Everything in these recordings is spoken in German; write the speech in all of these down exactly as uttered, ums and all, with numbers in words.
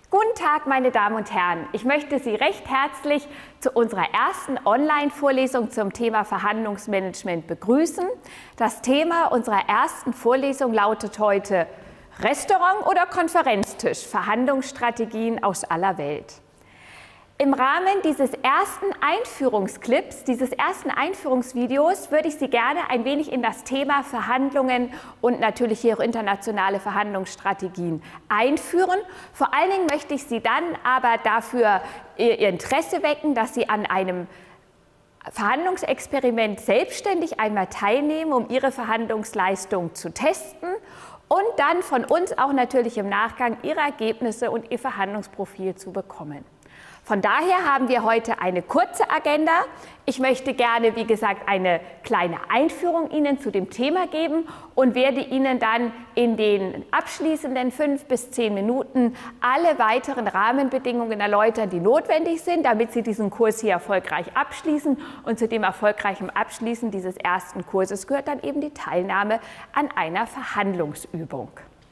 Guten Tag, meine Damen und Herren. Ich möchte Sie recht herzlich zu unserer ersten Online-Vorlesung zum Thema Verhandlungsmanagement begrüßen. Das Thema unserer ersten Vorlesung lautet heute Restaurant oder Konferenztisch? Verhandlungsstrategien aus aller Welt. Im Rahmen dieses ersten Einführungsclips, dieses ersten Einführungsvideos, würde ich Sie gerne ein wenig in das Thema Verhandlungen und natürlich hier auch internationale Verhandlungsstrategien einführen. Vor allen Dingen möchte ich Sie dann aber dafür Ihr Interesse wecken, dass Sie an einem Verhandlungsexperiment selbstständig einmal teilnehmen, um Ihre Verhandlungsleistung zu testen und dann von uns auch natürlich im Nachgang Ihre Ergebnisse und Ihr Verhandlungsprofil zu bekommen. Von daher haben wir heute eine kurze Agenda. Ich möchte gerne, wie gesagt, eine kleine Einführung Ihnen zu dem Thema geben und werde Ihnen dann in den abschließenden fünf bis zehn Minuten alle weiteren Rahmenbedingungen erläutern, die notwendig sind, damit Sie diesen Kurs hier erfolgreich abschließen. Und zu dem erfolgreichen Abschließen dieses ersten Kurses gehört dann eben die Teilnahme an einer Verhandlungsübung.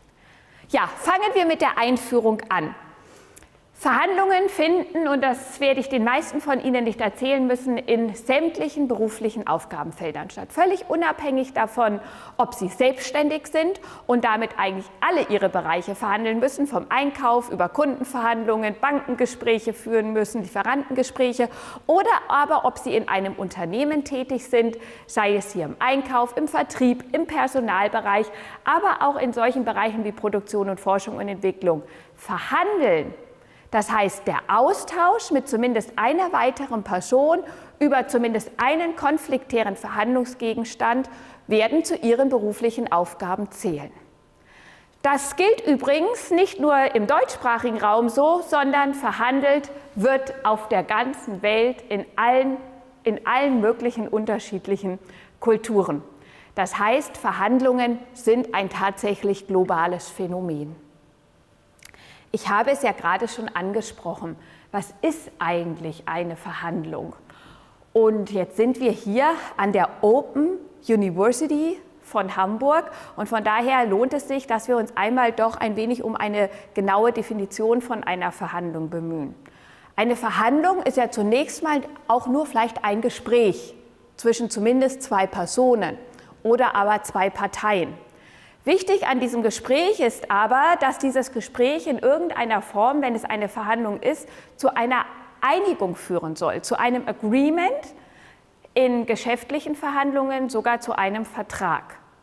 Ja, fangen wir mit der Einführung an. Verhandlungen finden, und das werde ich den meisten von Ihnen nicht erzählen müssen, in sämtlichen beruflichen Aufgabenfeldern statt. Völlig unabhängig davon, ob Sie selbstständig sind und damit eigentlich alle Ihre Bereiche verhandeln müssen, vom Einkauf über Kundenverhandlungen, Bankengespräche führen müssen, Lieferantengespräche, oder aber ob Sie in einem Unternehmen tätig sind, sei es hier im Einkauf, im Vertrieb, im Personalbereich, aber auch in solchen Bereichen wie Produktion und Forschung und Entwicklung. Verhandeln, das heißt, der Austausch mit zumindest einer weiteren Person über zumindest einen konfliktären Verhandlungsgegenstand werden zu Ihren beruflichen Aufgaben zählen. Das gilt übrigens nicht nur im deutschsprachigen Raum so, sondern verhandelt wird auf der ganzen Welt in allen, in allen möglichen unterschiedlichen Kulturen. Das heißt, Verhandlungen sind ein tatsächlich globales Phänomen. Ich habe es ja gerade schon angesprochen. Was ist eigentlich eine Verhandlung? Und jetzt sind wir hier an der Open University von Hamburg. Und von daher lohnt es sich, dass wir uns einmal doch ein wenig um eine genaue Definition von einer Verhandlung bemühen. Eine Verhandlung ist ja zunächst mal auch nur vielleicht ein Gespräch zwischen zumindest zwei Personen oder aber zwei Parteien. Wichtig an diesem Gespräch ist aber, dass dieses Gespräch in irgendeiner Form, wenn es eine Verhandlung ist, zu einer Einigung führen soll, zu einem Agreement, in geschäftlichen Verhandlungen sogar zu einem Vertrag.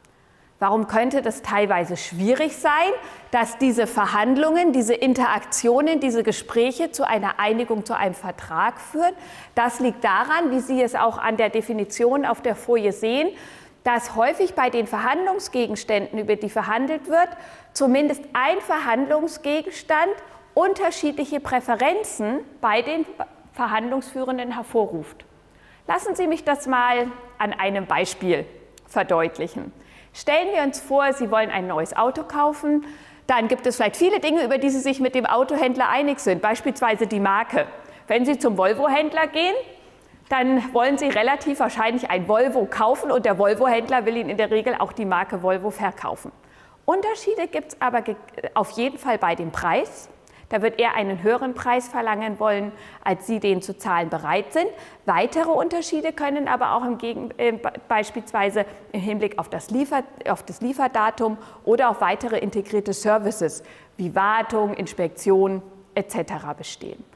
Warum könnte das teilweise schwierig sein, dass diese Verhandlungen, diese Interaktionen, diese Gespräche zu einer Einigung, zu einem Vertrag führen? Das liegt daran, wie Sie es auch an der Definition auf der Folie sehen, dass häufig bei den Verhandlungsgegenständen, über die verhandelt wird, zumindest ein Verhandlungsgegenstand unterschiedliche Präferenzen bei den Verhandlungsführenden hervorruft. Lassen Sie mich das mal an einem Beispiel verdeutlichen. Stellen wir uns vor, Sie wollen ein neues Auto kaufen, dann gibt es vielleicht viele Dinge, über die Sie sich mit dem Autohändler einig sind, beispielsweise die Marke. Wenn Sie zum Volvo-Händler gehen, dann wollen Sie relativ wahrscheinlich ein Volvo kaufen und der Volvo-Händler will Ihnen in der Regel auch die Marke Volvo verkaufen. Unterschiede gibt es aber auf jeden Fall bei dem Preis. Da wird er einen höheren Preis verlangen wollen, als Sie den zu zahlen bereit sind. Weitere Unterschiede können aber auch im Gegen äh, beispielsweise im Hinblick auf das, Liefer auf das Lieferdatum oder auf weitere integrierte Services wie Wartung, Inspektion et cetera bestehen.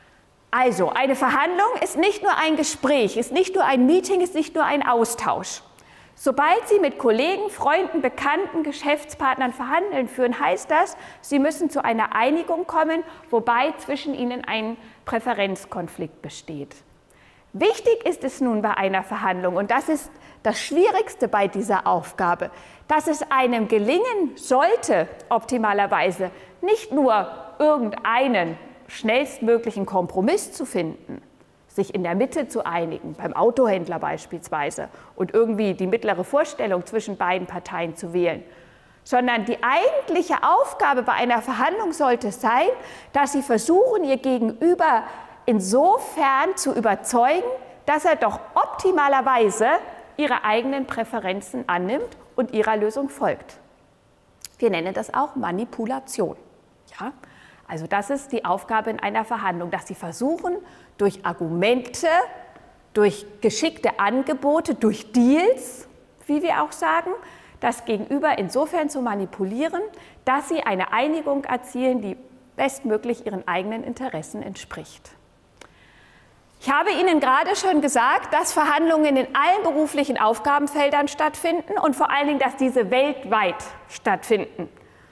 Also, eine Verhandlung ist nicht nur ein Gespräch, ist nicht nur ein Meeting, ist nicht nur ein Austausch. Sobald Sie mit Kollegen, Freunden, Bekannten, Geschäftspartnern Verhandeln führen, heißt das, Sie müssen zu einer Einigung kommen, wobei zwischen Ihnen ein Präferenzkonflikt besteht. Wichtig ist es nun bei einer Verhandlung, und das ist das Schwierigste bei dieser Aufgabe, dass es einem gelingen sollte, optimalerweise nicht nur irgendeinen schnellstmöglichen Kompromiss zu finden, sich in der Mitte zu einigen, beim Autohändler beispielsweise, und irgendwie die mittlere Vorstellung zwischen beiden Parteien zu wählen, sondern die eigentliche Aufgabe bei einer Verhandlung sollte sein, dass Sie versuchen, Ihr Gegenüber insofern zu überzeugen, dass er doch optimalerweise Ihre eigenen Präferenzen annimmt und Ihrer Lösung folgt. Wir nennen das auch Manipulation. Ja? Also das ist die Aufgabe in einer Verhandlung, dass Sie versuchen, durch Argumente, durch geschickte Angebote, durch Deals, wie wir auch sagen, das Gegenüber insofern zu manipulieren, dass Sie eine Einigung erzielen, die bestmöglich Ihren eigenen Interessen entspricht. Ich habe Ihnen gerade schon gesagt, dass Verhandlungen in allen beruflichen Aufgabenfeldern stattfinden und vor allen Dingen, dass diese weltweit stattfinden.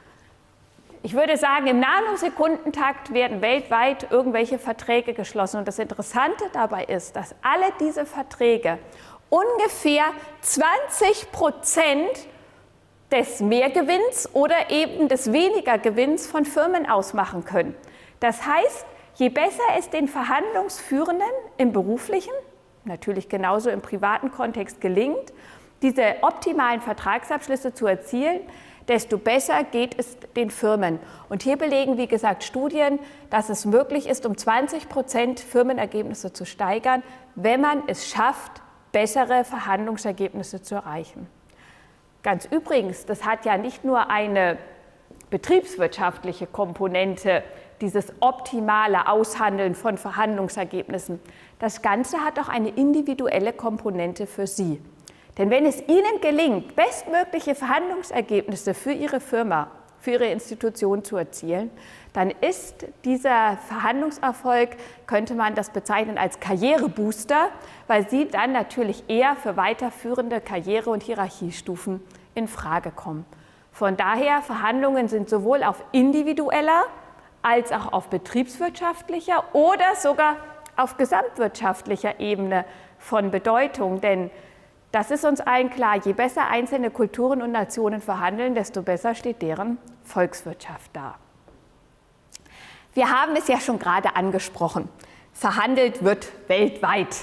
Ich würde sagen, im Nanosekundentakt werden weltweit irgendwelche Verträge geschlossen. Und das Interessante dabei ist, dass alle diese Verträge ungefähr zwanzig Prozent des Mehrgewinns oder eben des weniger Gewinns von Firmen ausmachen können. Das heißt, je besser es den Verhandlungsführenden im beruflichen, natürlich genauso im privaten Kontext gelingt, diese optimalen Vertragsabschlüsse zu erzielen, desto besser geht es den Firmen. Und hier belegen, wie gesagt, Studien, dass es möglich ist, um zwanzig Prozent Firmenergebnisse zu steigern, wenn man es schafft, bessere Verhandlungsergebnisse zu erreichen. Ganz übrigens, das hat ja nicht nur eine betriebswirtschaftliche Komponente, dieses optimale Aushandeln von Verhandlungsergebnissen. Das Ganze hat auch eine individuelle Komponente für Sie. Denn wenn es Ihnen gelingt, bestmögliche Verhandlungsergebnisse für Ihre Firma, für Ihre Institution zu erzielen, dann ist dieser Verhandlungserfolg, könnte man das bezeichnen als Karrierebooster, weil Sie dann natürlich eher für weiterführende Karriere- und Hierarchiestufen in Frage kommen. Von daher, Verhandlungen sind sowohl auf individueller als auch auf betriebswirtschaftlicher oder sogar auf gesamtwirtschaftlicher Ebene von Bedeutung. Denn das ist uns allen klar, je besser einzelne Kulturen und Nationen verhandeln, desto besser steht deren Volkswirtschaft da. Wir haben es ja schon gerade angesprochen, verhandelt wird weltweit.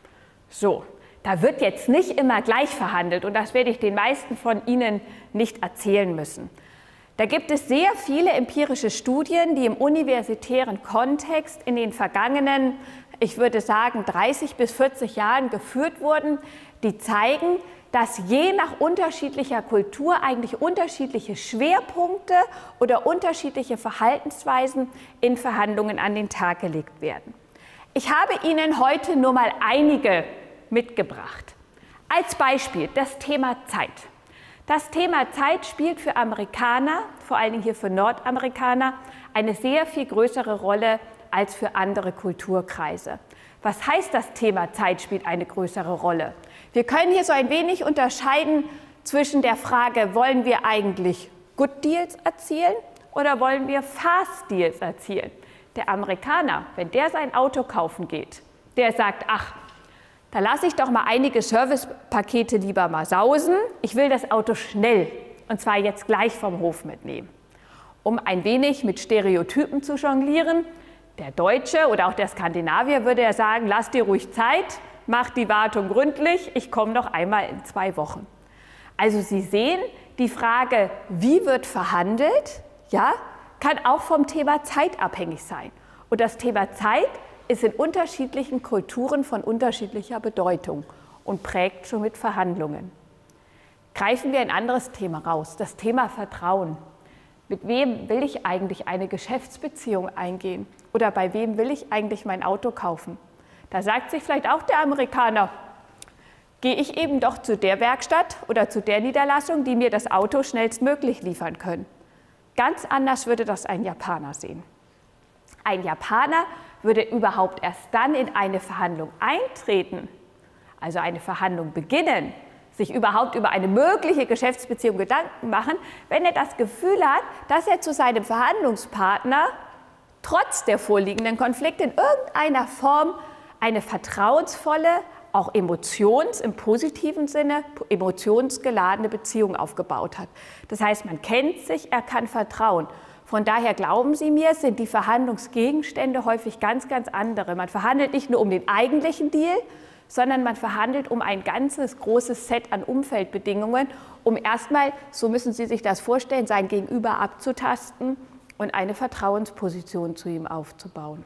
So, da wird jetzt nicht immer gleich verhandelt und das werde ich den meisten von Ihnen nicht erzählen müssen. Da gibt es sehr viele empirische Studien, die im universitären Kontext in den vergangenen, ich würde sagen, dreißig bis vierzig Jahren geführt wurden, die zeigen, dass je nach unterschiedlicher Kultur eigentlich unterschiedliche Schwerpunkte oder unterschiedliche Verhaltensweisen in Verhandlungen an den Tag gelegt werden. Ich habe Ihnen heute nur mal einige mitgebracht. Als Beispiel das Thema Zeit. Das Thema Zeit spielt für Amerikaner, vor allen Dingen hier für Nordamerikaner, eine sehr viel größere Rolle als für andere Kulturkreise. Was heißt, das Thema Zeit spielt eine größere Rolle? Wir können hier so ein wenig unterscheiden zwischen der Frage, wollen wir eigentlich Good Deals erzielen oder wollen wir Fast Deals erzielen? Der Amerikaner, wenn der sein Auto kaufen geht, der sagt, ach, da lasse ich doch mal einige Servicepakete lieber mal sausen. Ich will das Auto schnell, und zwar jetzt gleich vom Hof mitnehmen. Um ein wenig mit Stereotypen zu jonglieren, der Deutsche oder auch der Skandinavier würde ja sagen, lass dir ruhig Zeit, mach die Wartung gründlich, ich komme noch einmal in zwei Wochen. Also Sie sehen, die Frage, wie wird verhandelt, ja, kann auch vom Thema Zeit abhängig sein. Und das Thema Zeit ist in unterschiedlichen Kulturen von unterschiedlicher Bedeutung und prägt somit Verhandlungen. Greifen wir ein anderes Thema raus, das Thema Vertrauen. Mit wem will ich eigentlich eine Geschäftsbeziehung eingehen? Oder bei wem will ich eigentlich mein Auto kaufen? Da sagt sich vielleicht auch der Amerikaner, gehe ich eben doch zu der Werkstatt oder zu der Niederlassung, die mir das Auto schnellstmöglich liefern können. Ganz anders würde das ein Japaner sehen. Ein Japaner würde überhaupt erst dann in eine Verhandlung eintreten, also eine Verhandlung beginnen, sich überhaupt über eine mögliche Geschäftsbeziehung Gedanken machen, wenn er das Gefühl hat, dass er zu seinem Verhandlungspartner trotz der vorliegenden Konflikte in irgendeiner Form eine vertrauensvolle, auch emotions, im positiven Sinne, emotionsgeladene Beziehung aufgebaut hat. Das heißt, man kennt sich, er kann vertrauen. Von daher, glauben Sie mir, sind die Verhandlungsgegenstände häufig ganz, ganz andere. Man verhandelt nicht nur um den eigentlichen Deal, sondern man verhandelt um ein ganzes großes Set an Umfeldbedingungen, um erstmal, so müssen Sie sich das vorstellen, sein Gegenüber abzutasten und eine Vertrauensposition zu ihm aufzubauen.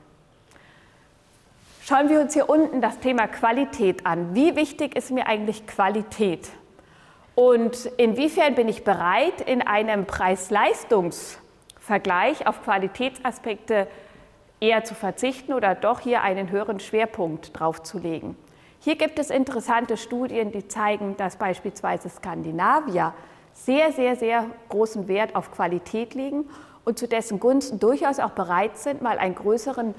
Schauen wir uns hier unten das Thema Qualität an. Wie wichtig ist mir eigentlich Qualität? Und inwiefern bin ich bereit, in einem Preis-Leistungs- Vergleich auf Qualitätsaspekte eher zu verzichten oder doch hier einen höheren Schwerpunkt drauf zu legen. Hier gibt es interessante Studien, die zeigen, dass beispielsweise Skandinavier sehr, sehr, sehr großen Wert auf Qualität legen und zu dessen Gunsten durchaus auch bereit sind, mal einen größeren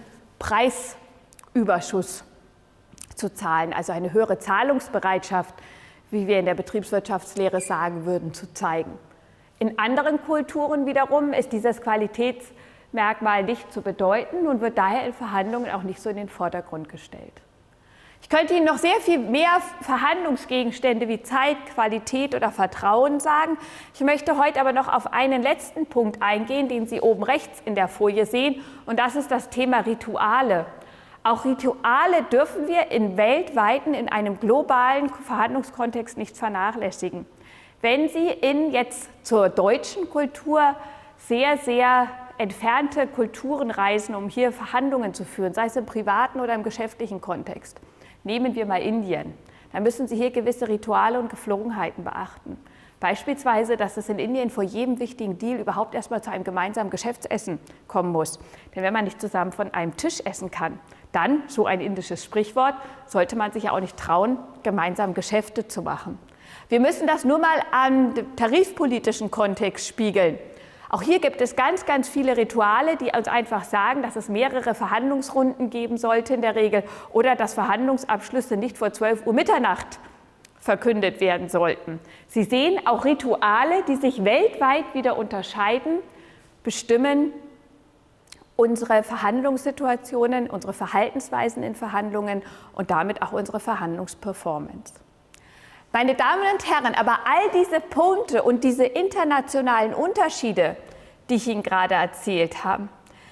Preisüberschuss zu zahlen, also eine höhere Zahlungsbereitschaft, wie wir in der Betriebswirtschaftslehre sagen würden, zu zeigen. In anderen Kulturen wiederum ist dieses Qualitätsmerkmal nicht zu bedeuten und wird daher in Verhandlungen auch nicht so in den Vordergrund gestellt. Ich könnte Ihnen noch sehr viel mehr Verhandlungsgegenstände wie Zeit, Qualität oder Vertrauen sagen. Ich möchte heute aber noch auf einen letzten Punkt eingehen, den Sie oben rechts in der Folie sehen, und das ist das Thema Rituale. Auch Rituale dürfen wir in weltweiten, in einem globalen Verhandlungskontext nicht vernachlässigen. Wenn Sie in jetzt zur deutschen Kultur sehr, sehr entfernte Kulturen reisen, um hier Verhandlungen zu führen, sei es im privaten oder im geschäftlichen Kontext, nehmen wir mal Indien, dann müssen Sie hier gewisse Rituale und Geflogenheiten beachten. Beispielsweise, dass es in Indien vor jedem wichtigen Deal überhaupt erstmal zu einem gemeinsamen Geschäftsessen kommen muss. Denn wenn man nicht zusammen von einem Tisch essen kann, dann, so ein indisches Sprichwort, sollte man sich ja auch nicht trauen, gemeinsam Geschäfte zu machen. Wir müssen das nur mal am tarifpolitischen Kontext spiegeln. Auch hier gibt es ganz, ganz viele Rituale, die uns einfach sagen, dass es mehrere Verhandlungsrunden geben sollte in der Regel oder dass Verhandlungsabschlüsse nicht vor zwölf Uhr Mitternacht verkündet werden sollten. Sie sehen, auch Rituale, die sich weltweit wieder unterscheiden, bestimmen unsere Verhandlungssituationen, unsere Verhaltensweisen in Verhandlungen und damit auch unsere Verhandlungsperformance. Meine Damen und Herren, aber all diese Punkte und diese internationalen Unterschiede, die ich Ihnen gerade erzählt habe,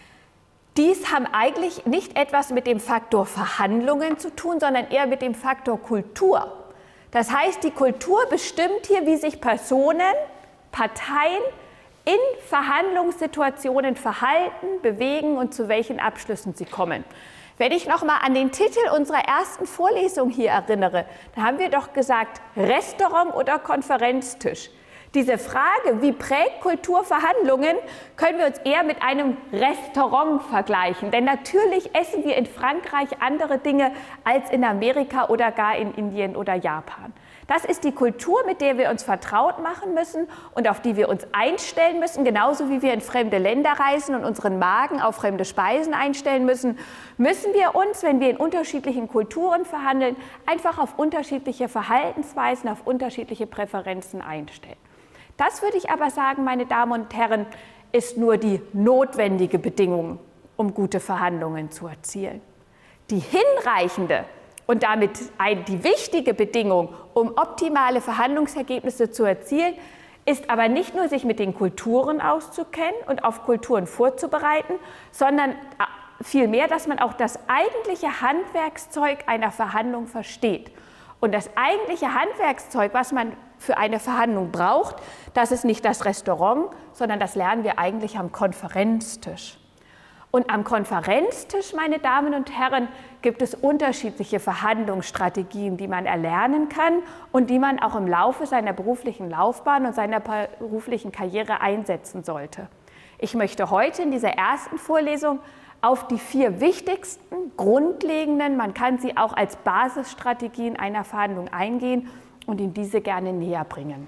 dies haben eigentlich nicht etwas mit dem Faktor Verhandlungen zu tun, sondern eher mit dem Faktor Kultur. Das heißt, die Kultur bestimmt hier, wie sich Personen, Parteien in Verhandlungssituationen verhalten, bewegen und zu welchen Abschlüssen sie kommen. Wenn ich noch mal an den Titel unserer ersten Vorlesung hier erinnere, da haben wir doch gesagt, Restaurant oder Konferenztisch. Diese Frage, wie prägt Kultur Verhandlungen, können wir uns eher mit einem Restaurant vergleichen. Denn natürlich essen wir in Frankreich andere Dinge als in Amerika oder gar in Indien oder Japan. Das ist die Kultur, mit der wir uns vertraut machen müssen und auf die wir uns einstellen müssen. Genauso wie wir in fremde Länder reisen und unseren Magen auf fremde Speisen einstellen müssen, müssen wir uns, wenn wir in unterschiedlichen Kulturen verhandeln, einfach auf unterschiedliche Verhaltensweisen, auf unterschiedliche Präferenzen einstellen. Das würde ich aber sagen, meine Damen und Herren, ist nur die notwendige Bedingung, um gute Verhandlungen zu erzielen. Die hinreichende und damit die wichtige Bedingung, um optimale Verhandlungsergebnisse zu erzielen, ist aber nicht nur, sich mit den Kulturen auszukennen und auf Kulturen vorzubereiten, sondern vielmehr, dass man auch das eigentliche Handwerkszeug einer Verhandlung versteht. Und das eigentliche Handwerkszeug, was man für eine Verhandlung braucht, das ist nicht das Restaurant, sondern das lernen wir eigentlich am Konferenztisch. Und am Konferenztisch, meine Damen und Herren, gibt es unterschiedliche Verhandlungsstrategien, die man erlernen kann und die man auch im Laufe seiner beruflichen Laufbahn und seiner beruflichen Karriere einsetzen sollte. Ich möchte heute in dieser ersten Vorlesung auf die vier wichtigsten, grundlegenden, man kann sie auch als Basisstrategien einer Verhandlung eingehen und Ihnen diese gerne näher bringen.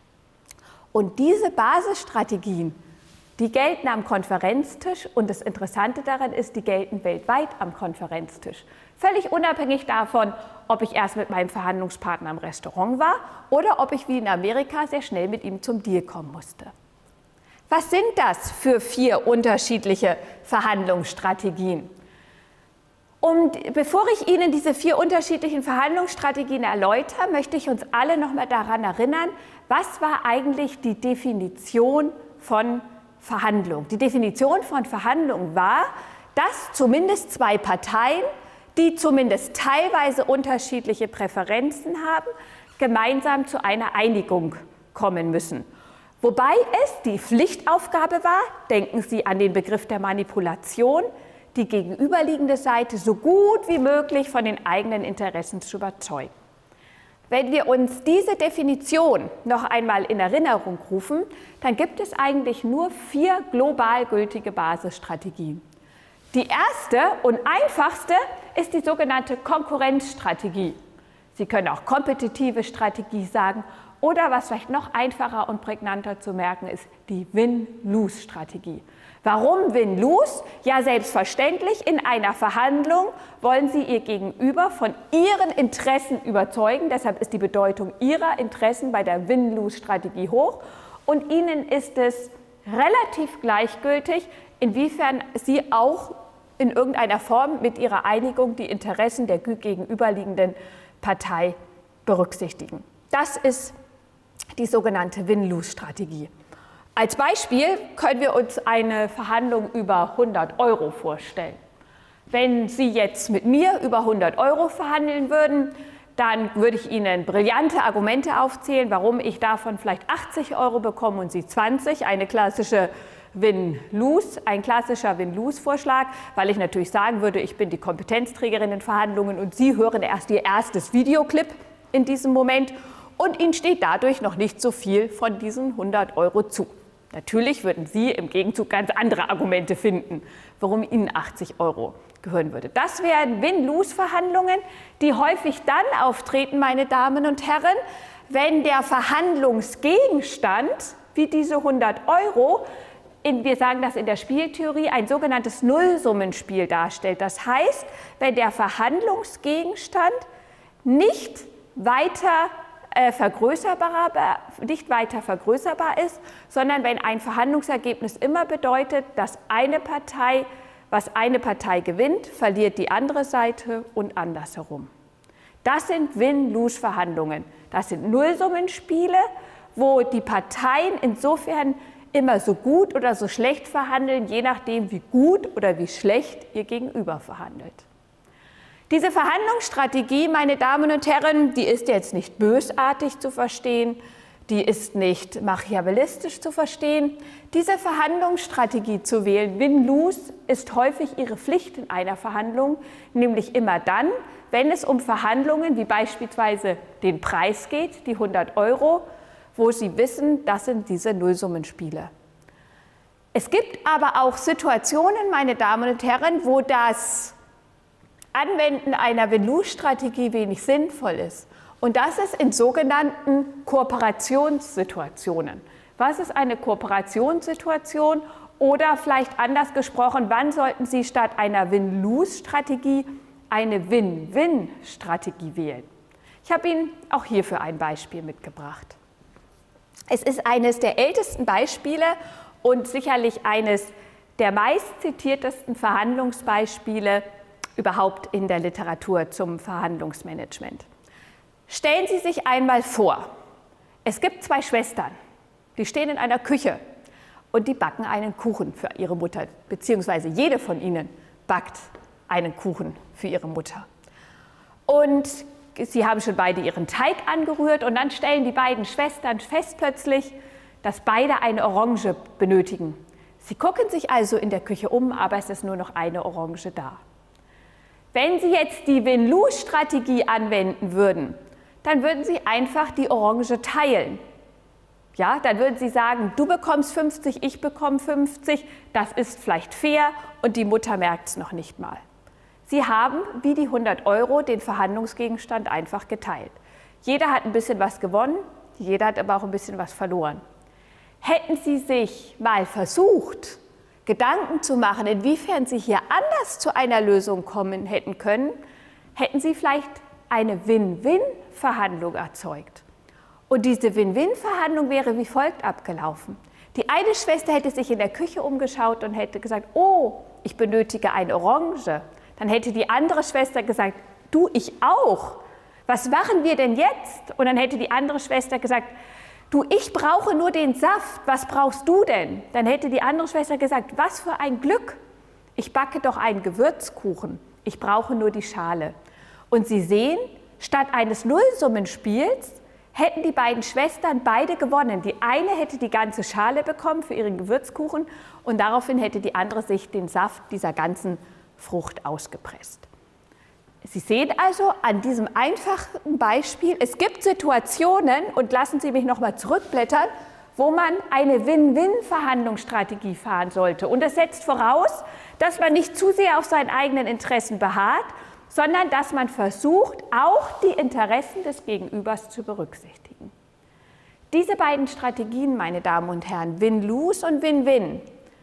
Und diese Basisstrategien, die gelten am Konferenztisch und das Interessante daran ist, die gelten weltweit am Konferenztisch. Völlig unabhängig davon, ob ich erst mit meinem Verhandlungspartner im Restaurant war oder ob ich wie in Amerika sehr schnell mit ihm zum Deal kommen musste. Was sind das für vier unterschiedliche Verhandlungsstrategien? Und bevor ich Ihnen diese vier unterschiedlichen Verhandlungsstrategien erläutere, möchte ich uns alle noch mal daran erinnern, was war eigentlich die Definition von Verhandlung? Die Definition von Verhandlung war, dass zumindest zwei Parteien, die zumindest teilweise unterschiedliche Präferenzen haben, gemeinsam zu einer Einigung kommen müssen. Wobei es die Pflichtaufgabe war, denken Sie an den Begriff der Manipulation, die gegenüberliegende Seite so gut wie möglich von den eigenen Interessen zu überzeugen. Wenn wir uns diese Definition noch einmal in Erinnerung rufen, dann gibt es eigentlich nur vier global gültige Basisstrategien. Die erste und einfachste ist die sogenannte Konkurrenzstrategie. Sie können auch kompetitive Strategie sagen oder was vielleicht noch einfacher und prägnanter zu merken ist, die Win-Lose-Strategie. Warum Win-Lose? Ja, selbstverständlich, in einer Verhandlung wollen Sie Ihr Gegenüber von Ihren Interessen überzeugen. Deshalb ist die Bedeutung Ihrer Interessen bei der Win-Lose-Strategie hoch. Und Ihnen ist es relativ gleichgültig, inwiefern Sie auch in irgendeiner Form mit Ihrer Einigung die Interessen der gegenüberliegenden Partei berücksichtigen. Das ist die sogenannte Win-Lose-Strategie. Als Beispiel können wir uns eine Verhandlung über hundert Euro vorstellen. Wenn Sie jetzt mit mir über hundert Euro verhandeln würden, dann würde ich Ihnen brillante Argumente aufzählen, warum ich davon vielleicht achtzig Euro bekomme und Sie zwanzig, eine klassische Win-Lose, ein klassischer Win-Lose-Vorschlag, weil ich natürlich sagen würde, ich bin die Kompetenzträgerin in Verhandlungen und Sie hören erst Ihr erstes Videoclip in diesem Moment und Ihnen steht dadurch noch nicht so viel von diesen hundert Euro zu. Natürlich würden Sie im Gegenzug ganz andere Argumente finden, warum Ihnen achtzig Euro gehören würde. Das wären Win-Lose-Verhandlungen, die häufig dann auftreten, meine Damen und Herren, wenn der Verhandlungsgegenstand, wie diese hundert Euro, in, wir sagen das in der Spieltheorie, ein sogenanntes Nullsummenspiel darstellt. Das heißt, wenn der Verhandlungsgegenstand nicht weiter Äh, vergrößerbar, nicht weiter vergrößerbar ist, sondern wenn ein Verhandlungsergebnis immer bedeutet, dass eine Partei, was eine Partei gewinnt, verliert die andere Seite und andersherum. Das sind Win-Lose-Verhandlungen. Das sind Nullsummenspiele, wo die Parteien insofern immer so gut oder so schlecht verhandeln, je nachdem, wie gut oder wie schlecht ihr Gegenüber verhandelt. Diese Verhandlungsstrategie, meine Damen und Herren, die ist jetzt nicht bösartig zu verstehen, die ist nicht machiavellistisch zu verstehen. Diese Verhandlungsstrategie zu wählen, Win-Lose, ist häufig Ihre Pflicht in einer Verhandlung, nämlich immer dann, wenn es um Verhandlungen wie beispielsweise den Preis geht, die hundert Euro, wo Sie wissen, das sind diese Nullsummenspiele. Es gibt aber auch Situationen, meine Damen und Herren, wo das Anwenden einer Win-Lose-Strategie wenig sinnvoll ist. Und das ist in sogenannten Kooperationssituationen. Was ist eine Kooperationssituation? Oder vielleicht anders gesprochen, wann sollten Sie statt einer Win-Lose-Strategie eine Win-Win-Strategie wählen? Ich habe Ihnen auch hierfür ein Beispiel mitgebracht. Es ist eines der ältesten Beispiele und sicherlich eines der meistzitiertesten Verhandlungsbeispiele überhaupt in der Literatur zum Verhandlungsmanagement. Stellen Sie sich einmal vor, es gibt zwei Schwestern, die stehen in einer Küche und die backen einen Kuchen für ihre Mutter, beziehungsweise jede von ihnen backt einen Kuchen für ihre Mutter. Und sie haben schon beide ihren Teig angerührt und dann stellen die beiden Schwestern fest plötzlich, dass beide eine Orange benötigen. Sie gucken sich also in der Küche um, aber es ist nur noch eine Orange da. Wenn Sie jetzt die Win-Lose-Strategie anwenden würden, dann würden Sie einfach die Orange teilen. Ja, dann würden Sie sagen, du bekommst fünfzig, ich bekomme fünfzig, das ist vielleicht fair und die Mutter merkt es noch nicht mal. Sie haben, wie die hundert Euro, den Verhandlungsgegenstand einfach geteilt. Jeder hat ein bisschen was gewonnen, jeder hat aber auch ein bisschen was verloren. Hätten Sie sich mal versucht, Gedanken zu machen, inwiefern Sie hier anders zu einer Lösung kommen hätten können, hätten Sie vielleicht eine Win-Win-Verhandlung erzeugt. Und diese Win-Win-Verhandlung wäre wie folgt abgelaufen. Die eine Schwester hätte sich in der Küche umgeschaut und hätte gesagt, oh, ich benötige eine Orange. Dann hätte die andere Schwester gesagt, du, ich auch. Was machen wir denn jetzt? Und dann hätte die andere Schwester gesagt, du, ich brauche nur den Saft, was brauchst du denn? Dann hätte die andere Schwester gesagt, was für ein Glück, ich backe doch einen Gewürzkuchen, ich brauche nur die Schale. Und Sie sehen, statt eines Nullsummenspiels hätten die beiden Schwestern beide gewonnen. Die eine hätte die ganze Schale bekommen für ihren Gewürzkuchen und daraufhin hätte die andere sich den Saft dieser ganzen Frucht ausgepresst. Sie sehen also an diesem einfachen Beispiel, es gibt Situationen, und lassen Sie mich noch mal zurückblättern, wo man eine Win-Win-Verhandlungsstrategie fahren sollte. Und das setzt voraus, dass man nicht zu sehr auf seinen eigenen Interessen beharrt, sondern dass man versucht, auch die Interessen des Gegenübers zu berücksichtigen. Diese beiden Strategien, meine Damen und Herren, Win-Lose und Win-Win,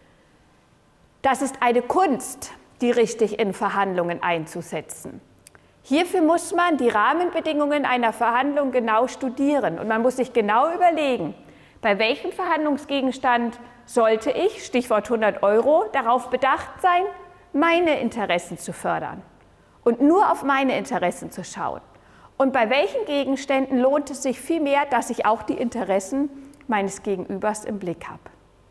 das ist eine Kunst, die richtig in Verhandlungen einzusetzen. Hierfür muss man die Rahmenbedingungen einer Verhandlung genau studieren und man muss sich genau überlegen, bei welchem Verhandlungsgegenstand sollte ich, Stichwort hundert Euro, darauf bedacht sein, meine Interessen zu fördern und nur auf meine Interessen zu schauen. Und bei welchen Gegenständen lohnt es sich vielmehr, dass ich auch die Interessen meines Gegenübers im Blick habe.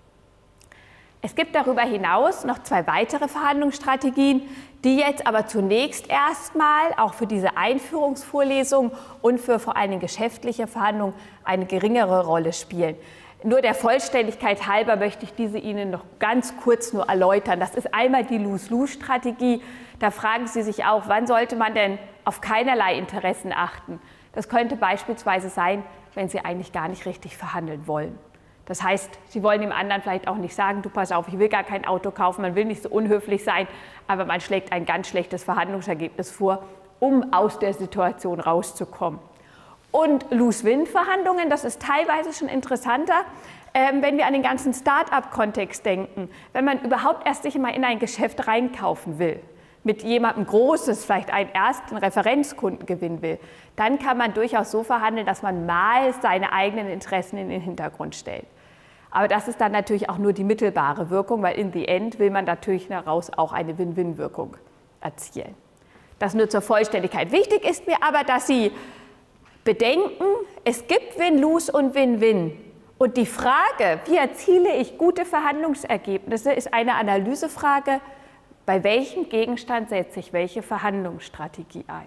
Es gibt darüber hinaus noch zwei weitere Verhandlungsstrategien, die jetzt aber zunächst erstmal auch für diese Einführungsvorlesung und für vor allem geschäftliche Verhandlungen eine geringere Rolle spielen. Nur der Vollständigkeit halber möchte ich diese Ihnen noch ganz kurz nur erläutern. Das ist einmal die Lose-Lose-Strategie. Da fragen Sie sich auch, wann sollte man denn auf keinerlei Interessen achten? Das könnte beispielsweise sein, wenn Sie eigentlich gar nicht richtig verhandeln wollen. Das heißt, Sie wollen dem anderen vielleicht auch nicht sagen, du pass auf, ich will gar kein Auto kaufen, man will nicht so unhöflich sein, aber man schlägt ein ganz schlechtes Verhandlungsergebnis vor, um aus der Situation rauszukommen. Und Lose-Win-Verhandlungen, das ist teilweise schon interessanter, ähm, wenn wir an den ganzen Start-up-Kontext denken, wenn man überhaupt erst sich mal in ein Geschäft reinkaufen will, mit jemandem Großes, vielleicht einen ersten Referenzkunden gewinnen will, dann kann man durchaus so verhandeln, dass man mal seine eigenen Interessen in den Hintergrund stellt. Aber das ist dann natürlich auch nur die mittelbare Wirkung, weil in the end will man natürlich daraus auch eine Win-Win-Wirkung erzielen. Das nur zur Vollständigkeit. Wichtig ist mir aber, dass Sie bedenken, es gibt Win-Lose und Win-Win. Und die Frage, wie erziele ich gute Verhandlungsergebnisse, ist eine Analysefrage, bei welchem Gegenstand setze ich welche Verhandlungsstrategie ein.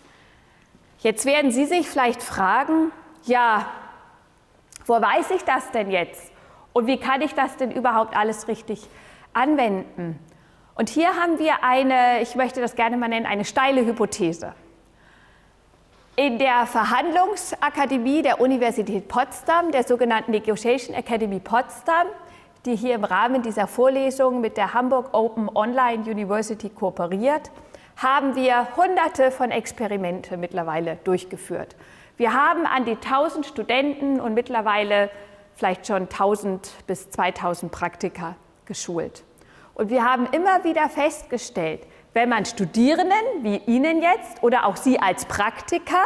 Jetzt werden Sie sich vielleicht fragen, ja, wo weiß ich das denn jetzt? Und wie kann ich das denn überhaupt alles richtig anwenden? Und hier haben wir eine, ich möchte das gerne mal nennen, eine steile Hypothese. In der Verhandlungsakademie der Universität Potsdam, der sogenannten Negotiation Academy Potsdam, die hier im Rahmen dieser Vorlesung mit der Hamburg Open Online University kooperiert, haben wir Hunderte von Experimente mittlerweile durchgeführt. Wir haben an die tausend Studenten und mittlerweile vielleicht schon tausend bis zweitausend Praktiker geschult. Und wir haben immer wieder festgestellt, wenn man Studierenden, wie Ihnen jetzt, oder auch Sie als Praktiker,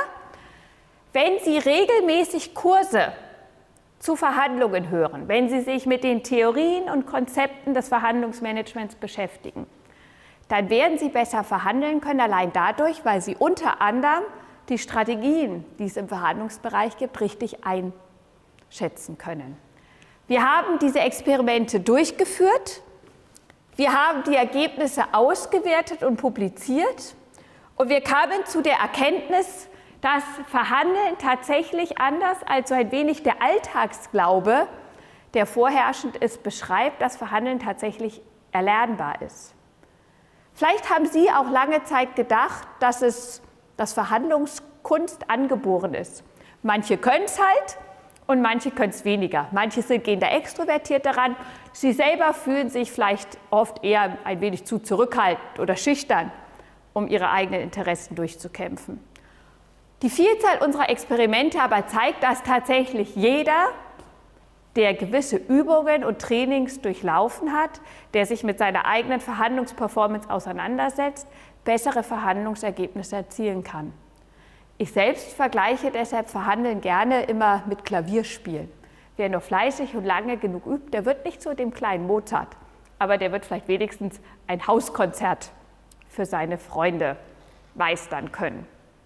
wenn Sie regelmäßig Kurse zu Verhandlungen hören, wenn Sie sich mit den Theorien und Konzepten des Verhandlungsmanagements beschäftigen, dann werden Sie besser verhandeln können, allein dadurch, weil Sie unter anderem die Strategien, die es im Verhandlungsbereich gibt, richtig einschätzen können. Wir haben diese Experimente durchgeführt, wir haben die Ergebnisse ausgewertet und publiziert und wir kamen zu der Erkenntnis, dass Verhandeln tatsächlich anders als so ein wenig der Alltagsglaube, der vorherrschend ist, beschreibt, dass Verhandeln tatsächlich erlernbar ist. Vielleicht haben Sie auch lange Zeit gedacht, dass es dass Verhandlungskunst angeboren ist. Manche können es halt und manche können es weniger. Manche sind, gehen da extrovertiert daran. Sie selber fühlen sich vielleicht oft eher ein wenig zu zurückhaltend oder schüchtern, um ihre eigenen Interessen durchzukämpfen. Die Vielzahl unserer Experimente aber zeigt, dass tatsächlich jeder, der gewisse Übungen und Trainings durchlaufen hat, der sich mit seiner eigenen Verhandlungsperformance auseinandersetzt, bessere Verhandlungsergebnisse erzielen kann. Ich selbst vergleiche deshalb Verhandeln gerne immer mit Klavierspielen. Wer nur fleißig und lange genug übt, der wird nicht zu dem kleinen Mozart, aber der wird vielleicht wenigstens ein Hauskonzert für seine Freunde meistern können.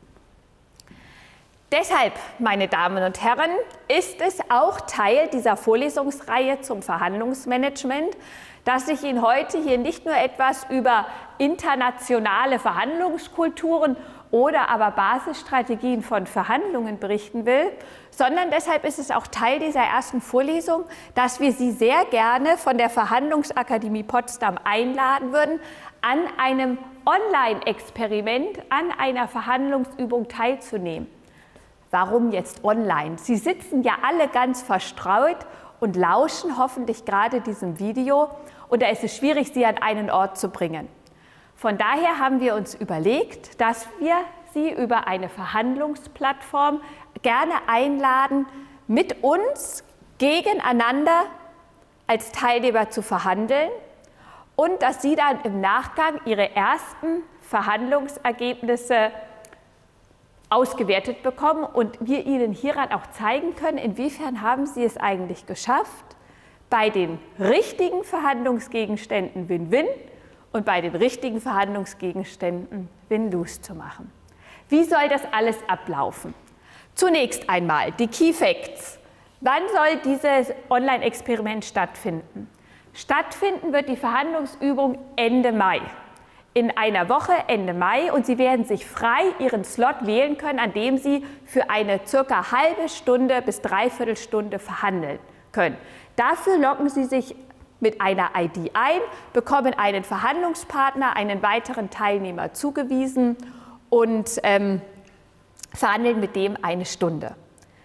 Deshalb, meine Damen und Herren, ist es auch Teil dieser Vorlesungsreihe zum Verhandlungsmanagement, dass ich Ihnen heute hier nicht nur etwas über internationale Verhandlungskulturen oder aber Basisstrategien von Verhandlungen berichten will, sondern deshalb ist es auch Teil dieser ersten Vorlesung, dass wir Sie sehr gerne von der Verhandlungsakademie Potsdam einladen würden, an einem Online-Experiment, an einer Verhandlungsübung teilzunehmen. Warum jetzt online? Sie sitzen ja alle ganz verstreut und lauschen hoffentlich gerade diesem Video, und da ist es schwierig, Sie an einen Ort zu bringen. Von daher haben wir uns überlegt, dass wir Sie über eine Verhandlungsplattform gerne einladen, mit uns gegeneinander als Teilnehmer zu verhandeln und dass Sie dann im Nachgang Ihre ersten Verhandlungsergebnisse ausgewertet bekommen und wir Ihnen hieran auch zeigen können, inwiefern haben Sie es eigentlich geschafft, bei den richtigen Verhandlungsgegenständen Win-Win und bei den richtigen Verhandlungsgegenständen Win-Lose zu machen. Wie soll das alles ablaufen? Zunächst einmal die Key Facts. Wann soll dieses Online-Experiment stattfinden? Stattfinden wird die Verhandlungsübung Ende Mai. In einer Woche, Ende Mai, und Sie werden sich frei Ihren Slot wählen können, an dem Sie für eine circa halbe Stunde bis dreiviertel Stunde verhandeln können. Dafür loggen Sie sich mit einer I D ein, bekommen einen Verhandlungspartner, einen weiteren Teilnehmer zugewiesen und ähm, verhandeln mit dem eine Stunde.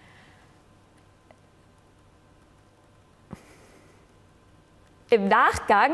Im Nachgang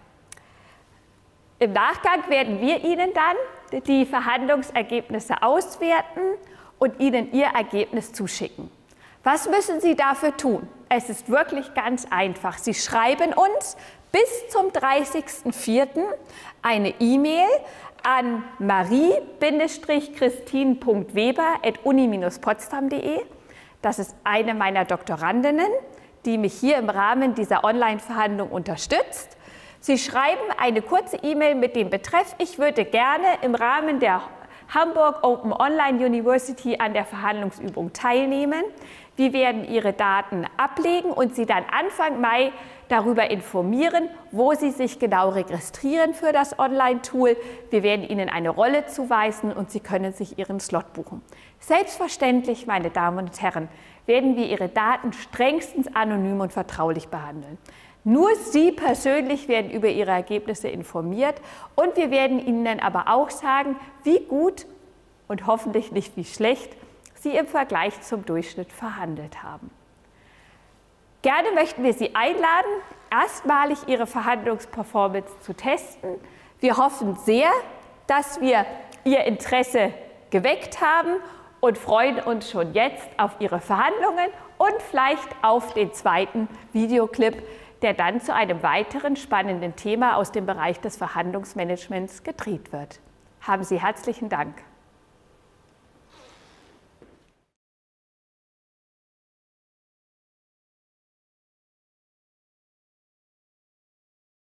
Im Nachgang werden wir Ihnen dann die Verhandlungsergebnisse auswerten und Ihnen Ihr Ergebnis zuschicken. Was müssen Sie dafür tun? Es ist wirklich ganz einfach. Sie schreiben uns bis zum dreißigsten vierten eine E-Mail an marie christin punkt weber at uni Bindestrich potsdam punkt de. Das ist eine meiner Doktorandinnen, die mich hier im Rahmen dieser Online-Verhandlung unterstützt. Sie schreiben eine kurze E-Mail mit dem Betreff: Ich würde gerne im Rahmen der Hamburg Open Online University an der Verhandlungsübung teilnehmen. Wir werden Ihre Daten ablegen und Sie dann Anfang Mai darüber informieren, wo Sie sich genau registrieren für das Online-Tool. Wir werden Ihnen eine Rolle zuweisen und Sie können sich Ihren Slot buchen. Selbstverständlich, meine Damen und Herren, werden wir Ihre Daten strengstens anonym und vertraulich behandeln. Nur Sie persönlich werden über Ihre Ergebnisse informiert und wir werden Ihnen aber auch sagen, wie gut und hoffentlich nicht wie schlecht Sie im Vergleich zum Durchschnitt verhandelt haben. Gerne möchten wir Sie einladen, erstmalig Ihre Verhandlungsperformance zu testen. Wir hoffen sehr, dass wir Ihr Interesse geweckt haben und freuen uns schon jetzt auf Ihre Verhandlungen und vielleicht auf den zweiten Videoclip, der dann zu einem weiteren spannenden Thema aus dem Bereich des Verhandlungsmanagements gedreht wird. Haben Sie herzlichen Dank.